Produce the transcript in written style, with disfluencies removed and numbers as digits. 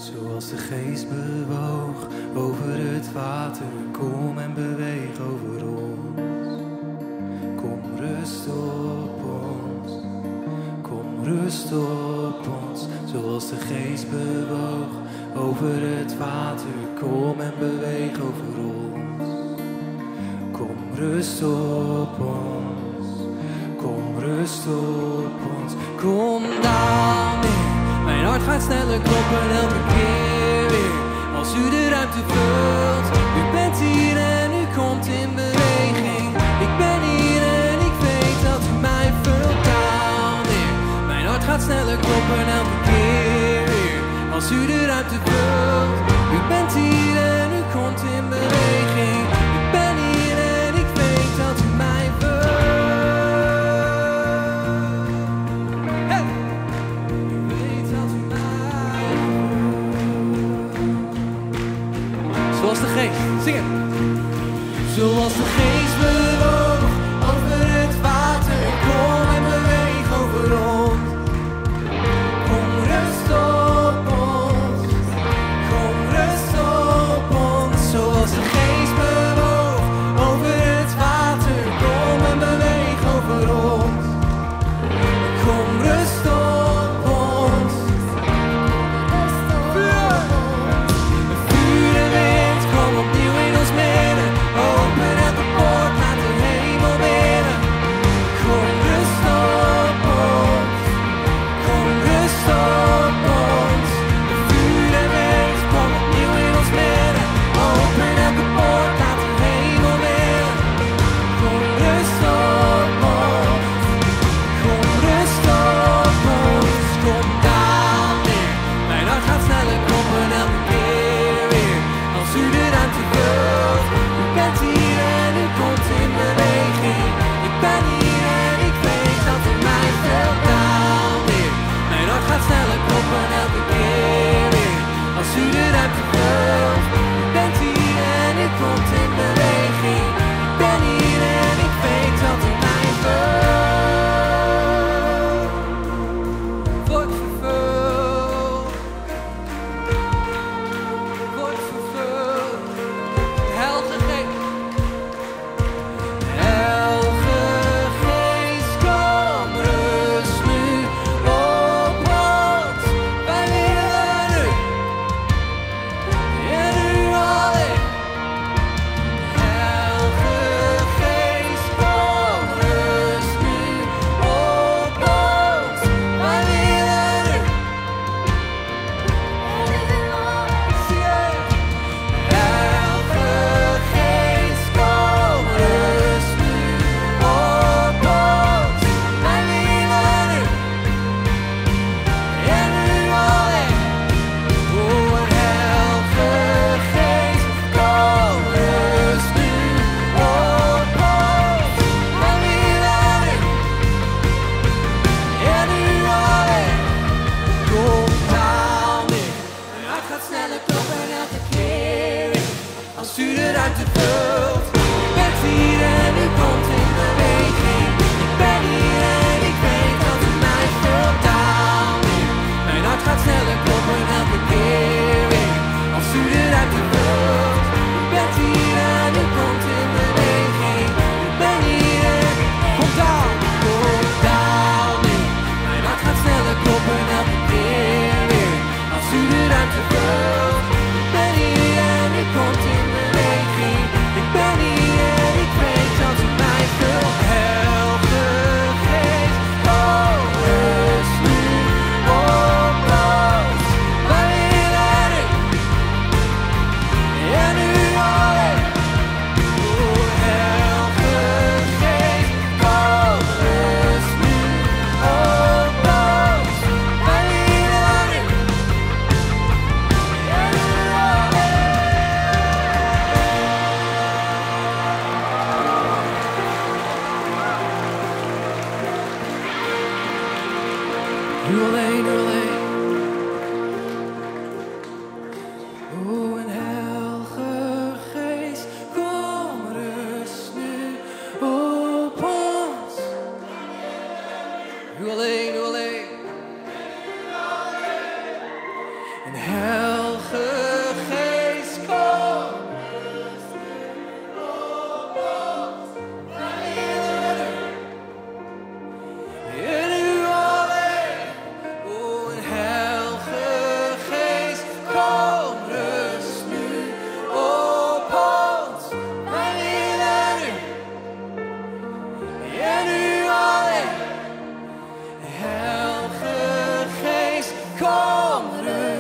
Zoals de geest bewoog over het water, kom en beweeg over ons. Kom rust op ons, kom rust op ons. Zoals de geest bewoog over het water, kom en beweeg over ons. Kom rust op ons, kom rust op ons. Kom dan weer, mijn hart gaat sneller kloppen elke keer weer. Als u de ruimte vult, u bent hier en u komt in beweging. Ik ben hier en ik weet dat u mij vult dan weer. Mijn hart gaat sneller kloppen elke keer weer. Als u de ruimte vult, u bent hier en u komt in beweging. Ik ben hier en ik weet dat u mij vult. Hey! Ik weet dat u mij vult. Zoals de geest, zing het. Zoals de geest bewoog over het water, kom en beweeg over ons. Kom rust op ons, kom rust op ons. Zoals de geest bewoog over het water, kom en beweeg over ons. Kom rust op ons. Vuur en wind, kom opnieuw in ons midden. Open elke poort, laat de hemel binnen. Kom rust op ons, kom rust op ons. Vuur en wind, kom opnieuw in ons midden. Open elke poort, laat de hemel binnen. Kom rust op ons, kom rust op ons. Kom dan weer, mijn hart gaat sneller kloppen elke keer weer. Als u de ruimte vult, u bent hier en u komt in beweging. Ik ben hier en ik weet dat u mij vult dan weer. Mijn hart gaat sneller kloppen elke keer weer. Als u de ruimte vult, u bent hier en u komt in beweging. Ik ben hier en ik weet dat u mij vult. Wordt vervuld, wordt vervuld. Heilige Geest, Heilige Geest, kom rust nu op ons. Wij willen u en u alleen. Heilige Geest, kom rust nu op ons. Wij willen u en u alleen. Heilige Geest, kom rust nu op ons. Wij willen u en u alleen. O Heilige Geest, kom rust nu op ons. Wij willen u en u alleen. Kom dan weer, mijn hart gaat sneller kloppen elke keer weer. Als u de ruimte vult, u bent hier en u komt in beweging. Ik ben hier en ik weet dat u mij vult dan weer. Mijn hart gaat sneller kloppen elke keer weer. Als u de ruimte vult, u bent hier en u komt in beweging. Ik ben hier en kom dan weer. Mijn hart gaat sneller kloppen elke keer weer. Als u de ruimte vult, ik ben hier en ik komt in beweging. Ik ben hier en ik weet dat u mij vult. Heilige Geest, kom rust nu op ons. Wij willen u en u alleen. O Heilige Geest, kom rust nu op ons. Wij willen u en u alleen. U alleen, u alleen. O en Heilige Geest, kom rust nu op ons. U alleen, u alleen. En Geest, kom. In u alleen, o Heilige Geest, kom, rust nu op ons. Wij willen u. In u alleen, Heilige Geest, kom, rust.